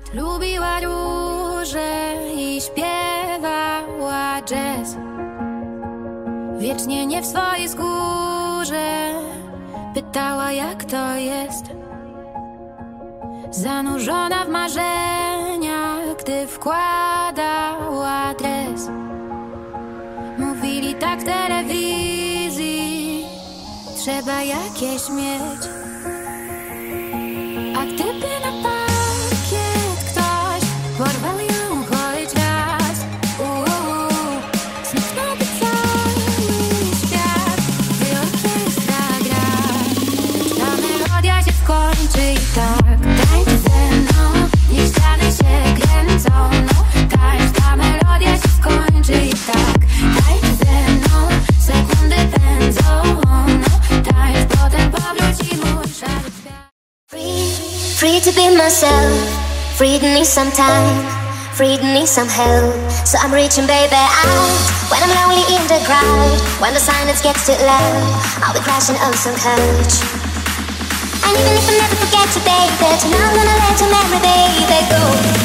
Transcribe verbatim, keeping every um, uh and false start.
Lubiła róże i śpiewała jazz. Wiecznie nie w swojej skórze pytała, jak to jest. Zanurzona w marzeniach, gdy wkładała dres. Mówili tak w telewizji, trzeba jakieś mieć. A gdyby na parkiet ktoś porwał ją choć raz, uuu, zniknąłby cały świat, gdy orkiestra gra. Ta melodia się skończy i tak. Tańcz ze mną, niech ściany się kręcą. No tańcz, ta melodia się skończy i tak. Tańcz ze mną, sekundy pędzą. No tańcz, potem powróci mój szary świat. Free, free to be myself, free to need some time, free to need some help. So I'm reaching, baby, out when I'm lonely in the crowd. When the silence gets too loud, I'll be crashing on some couch. And even if I never forget you, baby, tonight I'm gonna let your memory, baby, go.